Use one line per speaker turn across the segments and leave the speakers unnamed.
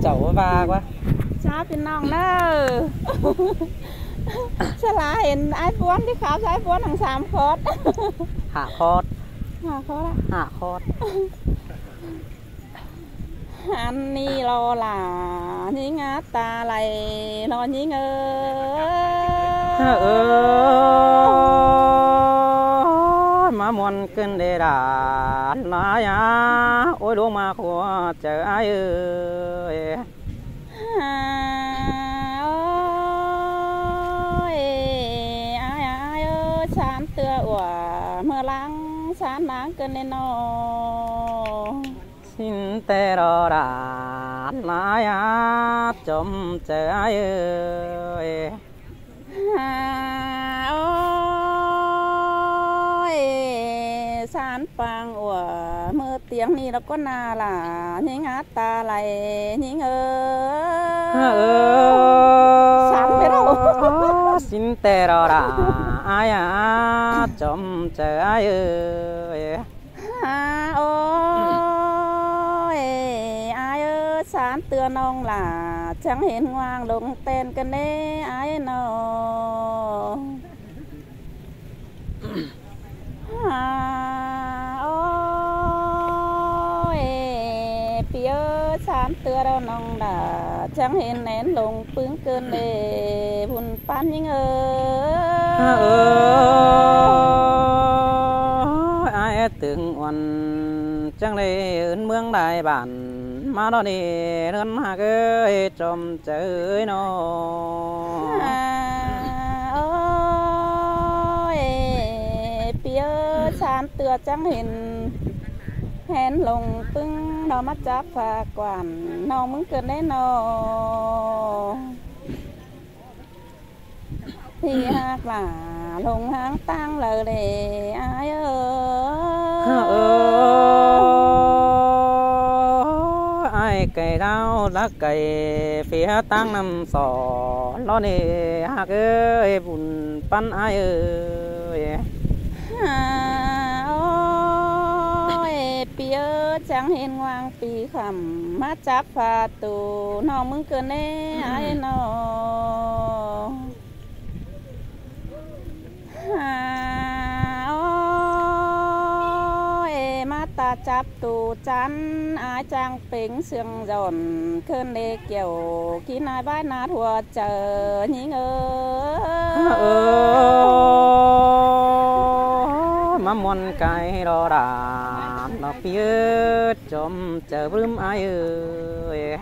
chậu va quá
chàoพี่น้องเด้อฉลาเห็นไอ้ป้วนที่เขาใช้ป้วนทั้ง3 คอร์ส
hạ khót
5 คอร์ส
hạ khót
อันนี้รอล่ะนี่งาตาไหลรอนี่เง
má muôn cơn đề đà lá ya ôi luôn mà khua chờ ai ơi
ai ơi sán tựa của mưa lắng sán nắng cơn lên nó
xin tê đò đà lá ya chôm chờ ai ơi sán pang của mưa tiếng ni nó có na là những hát ta lại những sán biết đâu xin tê đò đà ai à chôm chờ ai ơi
ôi ai ơi sán tưa nông là chẳng hiện ngoan lùng tên cái nê ai nó ôi phía sán tưa đâu nông là chẳng hiện nén lùng pướng cơn để buồn pan những
ai từng oan chẳng lẽ ơn mương đại bản mà đó đi đơn hạ cái trộm chơi nó
ôi phía sán tưa chẳng hiện hẹn lùng pưng nó mắt chắp và quản nó muốn cơn đấy nó thì hạt là lùng hang tăng lời để ai
ai cày đau lá cày phía tăng nằm sò lo nè hạt ơi buồn pan ai ơi
ôi phía chẳng hiền ngoan pì khẩm mắt chắp và tù nó muốn cơn đấy ai nó ôi mắt ta chắp tù chắn ai trang pính sương giòn cơn đê kiểu khi nai bái nát hùa chờ nhí
má muôn cái đó đã nó phía chôm chờ bướm ai ơi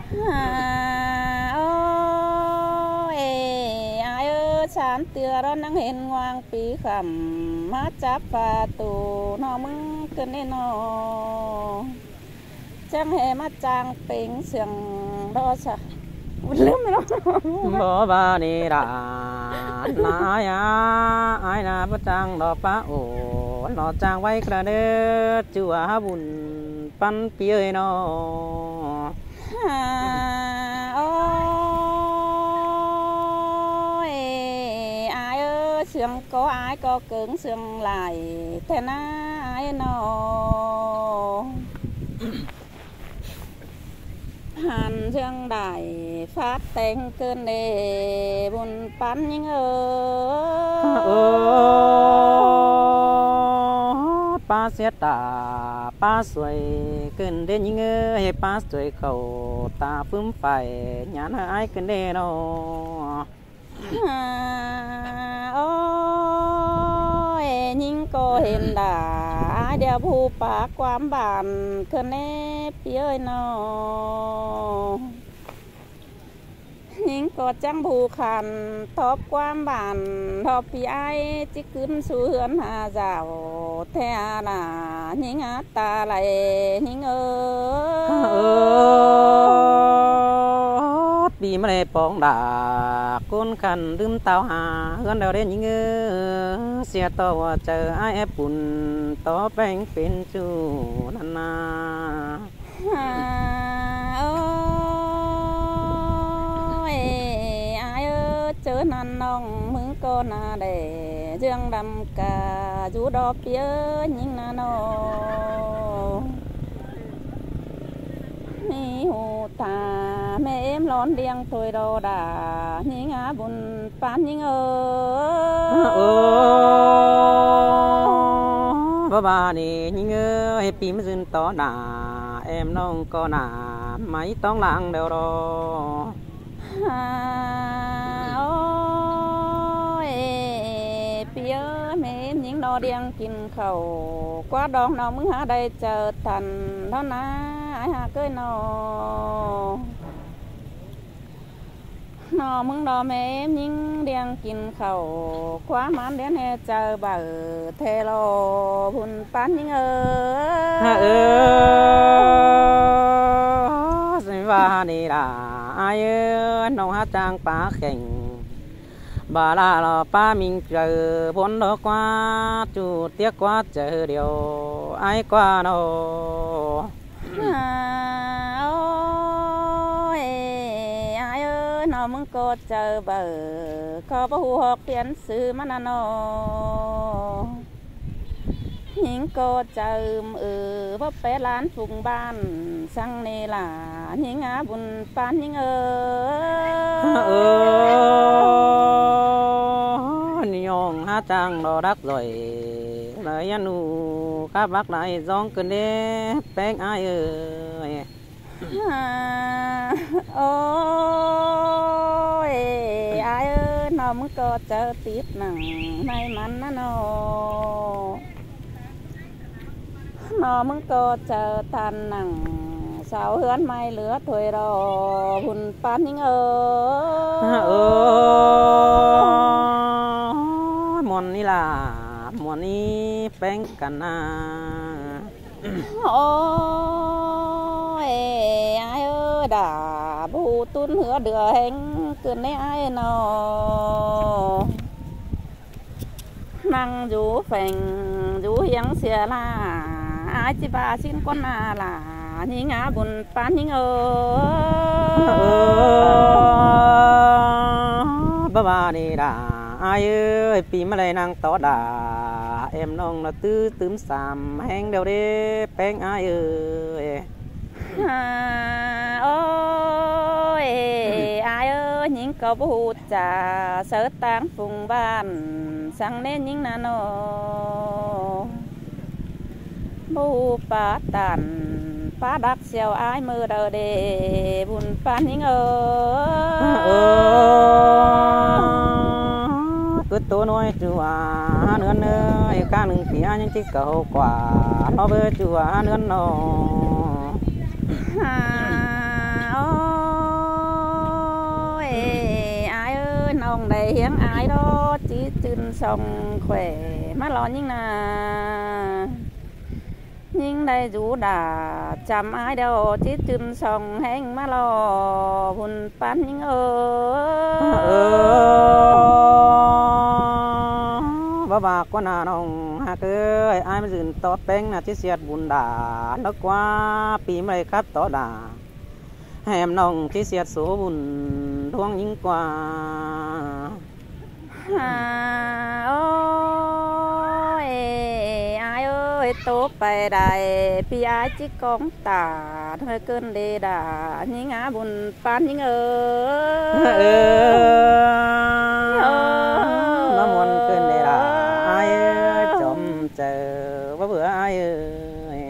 sán tưa đó năng hiện ngoan pí khẩm mắt chắp và tù nó mừng cơn nên nó chẳng hề mắt trang pính sương đó sao lắm rồi
bố ba đi đã na ya ai na bắt trang đó pa ổ nó trang vay cả đê chùa buồn pan pia nó
sương có ai có cứng sương lại thế na ai nó hàn sương đại phát tên cơn đề buồn pan những
pa xét ta pa xuôi cơn đề những hay pa xuôi khẩu ta phướm phải nhãn ai cơn đề nó
ôi nhưng cô hiện đã ai đeo phù phá quán bản cơn ép ơi nó nhưng có chẳng phù khăn thóp quán bản thóp phí ai chỉ cứng xu hướng hà dạo thế là những á ta lại những
vì mà để bóng đá con khăn đâm tao hà gần đầu đến những xe to chờ ai ép bùn to bánh bên chú nana
ôi ai ơi chớ năn nong mừng con để dương đầm cả chú đỏ phía những nó mi hù thà mẹ em lón đieng thôi đồ đà nhí ngã bùn pan nhí
bà nè nhí ngơ hay pím dưng to nà em nông có nà mấy tông lặng đều đó
ôi bia mẹ em những đò đieng kinh khẩu quá đón nó mừng há đây chờ thành đó na ai hà cưới nó mừng đò mẹ em những đieng kinh khẩu quá mán đến hè chờ bà thề lô bùn pan những
và nè là ai nông hát trang phá khỉnh bà là ba mình chờ bốn đó qua chủ tiếc quá chờ điều ai qua đâu
ôi ai ơi nó mừng có chờ bờ có bao học tiến sư mà nó những cô chờ bắp bé lán phùng ban sang này là những á bùn pan những
nhong hát trang đồ đắc rồi lời ăn u các bác lại giông cơn đế bén ai ơi
ôi ai ơi nó muốn có chờ tiếp nằng may mắn nó muốn có chờ than nằng sao hớn mai lửa thôi rồi hùn pan những
mòn đi là mòn đi bén cắn
ôi ai ơi đã bù tuôn hứa đưa hành cơn này ai nó năng rú phèn rú hiếng xìa là ai chỉ bà xin con là nhí ngã bùn pan nhí
bà đi đã ai ơi pím mà lại năng to đã em nông là tư tướm sàm hang đều đi bén ai ơi
ôi ai ơi những câu bù trà sớ tang phùng ban sang nên những nó bù phá tàn phá đắc xèo ai mơ đầu để bùn pan những
cứ tô nói chùa nữa nơi ca nương kia những chiếc cầu quả nó với chùa nữa nó
ôi ai ơi nông đầy hiếng ai đó chỉ chân sông khỏe má lo nhưng đây rú đã chăm ai đâu chỉ chân sông hẹn má lo bùn pan những
bà con nào nông ha cứ ai mà dừng to bén là chiếc xe bùn đá nó qua pím này cắt to đá em nông chiếc xe số bùn thuông những qua
ôi ai ơi tốt bài đại pi ai chỉ con tả thôi cơn đề đà những á bùn pan những
nó muốn cơn đề đà ai ơi chồng chờ bữa ai ơi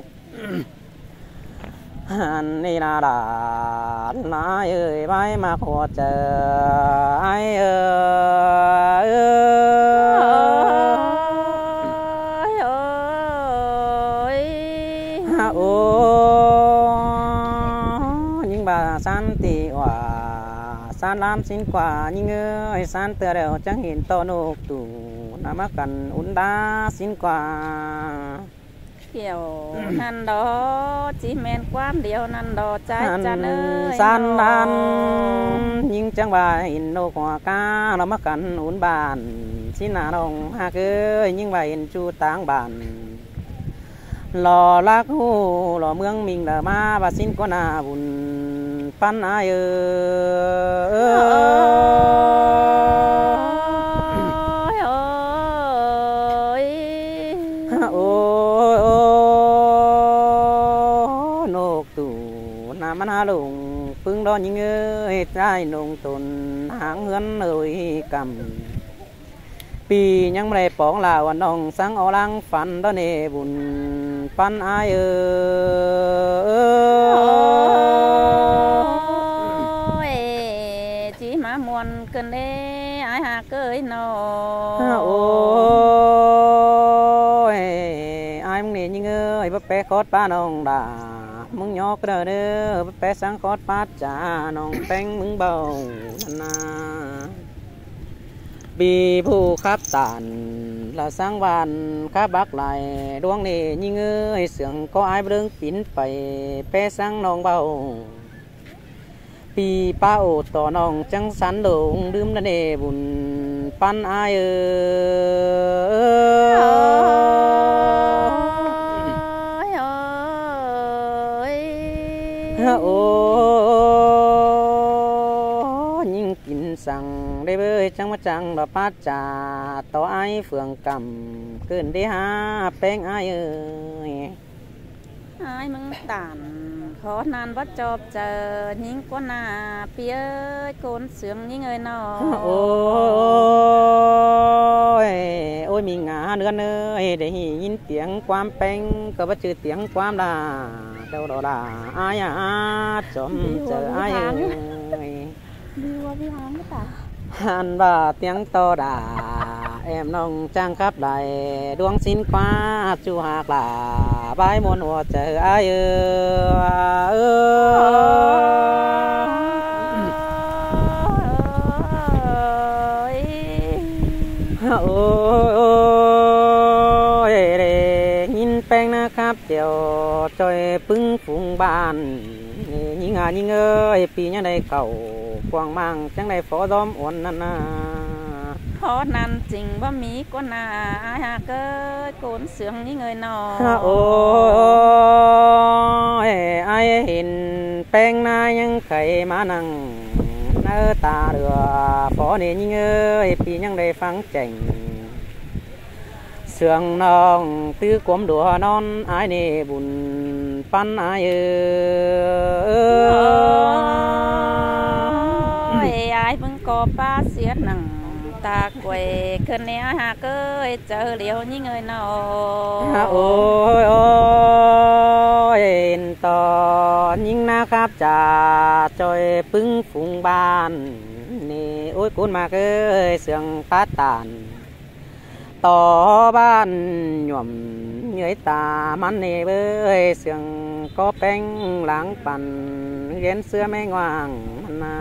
anh đi là đã ai ơi bay mà khó chờ ai ơi nhưng bà san tì hòa san lam xin quà nhưng ơi san tựa đều chẳng hiện to nộp tủ nằm cần uốn đá xin quà
kiểu năn đó chỉ men quan điều năn đó trái chăn ơi
san lam nhưng chẳng bà hình nô quả ca nó mắc cần uốn bàn xin là đồng ha cơ nhưng bà hình chu táng bàn lò lắc hô lò mương mình là ma và xin con à bùn pan ai มันหาลงพึ่งดอนยิงเอ้ยใจลงตนหางเฮือนเอ้ยกำปียังไม่ได้ปองลาวันน้องสังเอาลังฝันดอนเอบุญปันอายเอ้
ยจีมามวนกันเด้อายหาเกยนอ
โอ้ยอายมึงนี่ยิงเอ้ยบ่แปะคอดป้าน้องด่ามึงยอกเด้อเด้อบ่แปะสังคอดป้าจ่าน้องแป้งมึงเบานาปีผู้ขับตานละสังวันข้าบักไหลดวงนี่ยิงเอ้ยเสียงก็อายเบิ่งปิ่นไปแปะสังน้องเบาปีป้าโอต่อน้องจังสันหลงดื่มนั่นเอบุญปันอายโอ้ยิ่งกินสั่งได้เบยจังมาจังบาป้าจ่าต่อไอเฟืองกำเกินได้หาแป้งอาย
อายมึงตานขอนานวัดจอบเจอยิงก้นหน้าเปียโกนเสียงยิงเอ้ยนอ
โอ้ยโอ้ยมีงาเนื้อเนยได้ยินเสียงความแป้งก็ว่าชื่อเสียงความด่าเจ้าดอด่าอายจอมเจออาย
ดีว่าพี่หางไม่ตา
หันบ่าเตียงโตด่าแอมน้องจังครับได้ดวงสินฟ้าจูหากลาบายมนหัวเจออายโอ้ยเร่ยินแป้งนะครับเดี๋ยวจอยปึ้งฝูงบ้านยิงยิงเอ้ยปียังได้เก่ากวางมั่งจังได้ฝอด้อมอ่อนนั่นนะ
เพราะนั้นจริงว่ามีก้นหน้าอายหาเกิดโกนเสียงยิงเอ้ยนอ
โอ้ยอายเห็นแป้งนายังไข่มานั่งเนื้อตาเรือฝอเนี่ยยิงเอ้ยปียังได้ฟังแจ่งเสืองน้องตื้อกลมดัวนอนอายนี่บุญปันอาย
อายมึงก็ป้าเสียหนังตาเกวคืนนี้หาเกยเจอเหลียวยิ่งเอ้ยนอ
โอ้ยโอ้ยต่อยิ่งนะครับจ่าจอยปึ้งฝูงบ้านนี่โอ้ยคุณมาเกยเสียงตาตานต่อบ้านหย่อมเหนื่อยตามันเนเบยเสียงก็แป้งหลังปั่นเย็นเสื้อไม่งว่างนา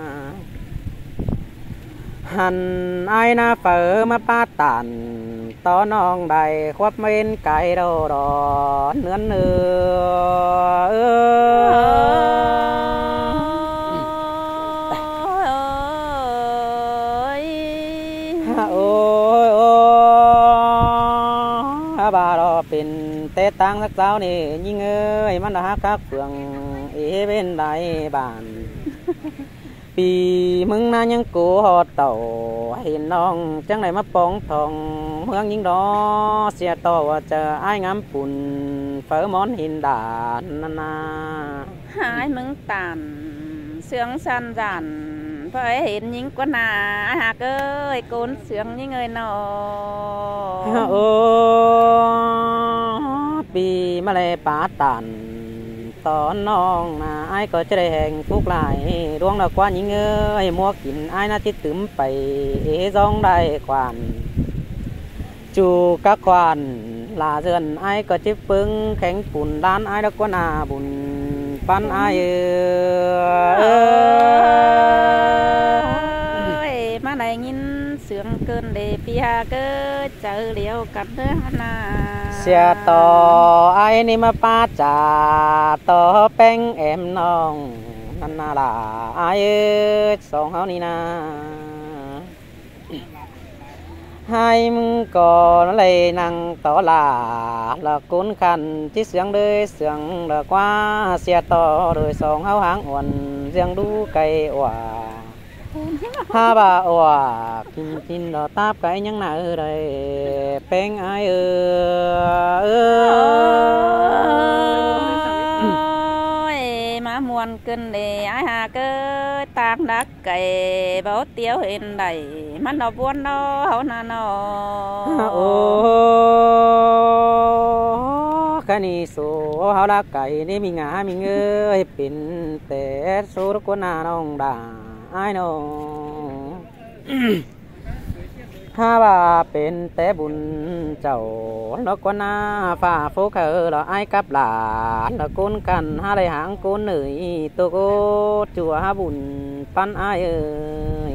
หันไอ้นาเฝอมาป้าตันต่อน้องได้ควบเม้นไก่ดอดอนเนื้อเนื้อโอ้ยโอ้บาดอเป็นเตะตังสักเจ้านี่ยิ่งเอ้ยมันหักคักเฟืองเอเป็นได้บ้านปีมึงน่ายังกูหอดเต่าเห็นน้องจังไหนมาป้องทองเมืองยิ่งดอเสียต่อว่าเจอไอ้งามปุ่นเฝอมอนหินด่านนา
หายมึงตันเสียงสันจันเพอเห็นยิ่งกว่านาหากเอ้ยโกนเสียงยิ่งเอ้ยนอ
โอ้ปีมาเลยป่าตันตอนน้องนะไอ้ก็จะได้แห่งทุกหลายดวงดอกกวานยิงเอ้ยมัวกินไอ้น่าที่ตึมไปจองได้กวานจูกะกวานลาเดือนไอ้ก็จิบปึ้งแข็งปุ่นด้านไอ้ดอกกวานาบุญปันไอ้
มาได้ยินเสียงเกินเดปีหาเกิดเจอเลี้ยวกันเด้อนา
เสียต่อไอ้นี่มาป้าจ่าต่อแป้งแอมน้องนั่นน่าล่ะไอ้สองเฮานี่นะให้มึงก่อนเลยนั่งต่อลาละกุนคันที่เสียงเดยเสียงละกว่าเสียต่อโดยสองเฮาหางอ่อนเสียงดูไก่ว่าฮาบาว่ากินกินดอตาบไก่ยังหนาเลยแป้งไอ
มามว buồn cơn để ai hà cơ tang đắc cày báo tiêu hiện đầy mắt nó buồn nó hậu na nó
cái này số hậu đắc càyนี่มีงามีเงยเป็นแต่สูรคนนาน้องด่าไอ้น้องถ้าว่าเป็นแต่บุญเจ้าแล้วก็น่าฝ่าโฟกเราไอ้กับหลานเราก้นกันหาได้หางก้นเหนื่อยตัวโกจัวบุญปั้นไอ้เอ้ย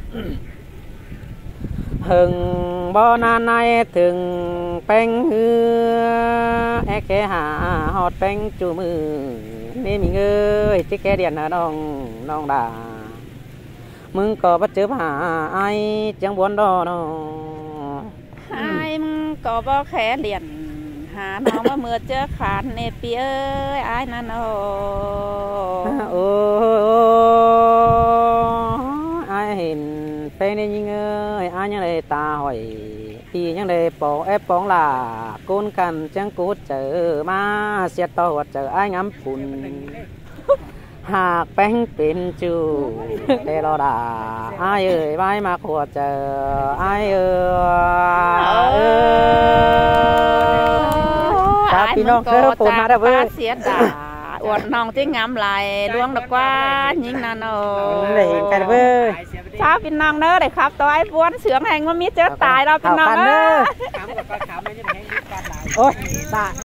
ถึงบ่นานในถึงแป้งเหือแค่หาหอดแป้งจูมือนี่มีเงยที่แกเดียนนะน้องด่ามึงก็บ่เจอหาไอ้จังบวนดอน้อ
ไอ้มึงก็บ่แค่เดียนหาน้องว่าเมื่อเจอขาดในปีเอ้ยไอ้นั่น
โอ้ไอ้เห็นเป็นได้ยิงเอ้ยไอ้ยังได้ตาหอยพี่ยังได้ปองปองล่ะก้นกันจังกูเจอมาเสียต่อเจอไอ้งำปุ่นหากแป้งเป็นจูเดรอดาไอ้เอ้ยไว้มาขวดเจอไอ้เอ้ยพี่น้องเธอปูนมาได้เว้ย
เสียดาอวดน้องที่งามลายล้วงดอกกว่ายิงนาโน
ได้เห็นกันเว้ย
ชาวพี่น้องเนอเลยครับตัวไอ้บ้วนเสือแห่งว่ามีเจอตายเราพี่น้องเนอ
โอ้ยตา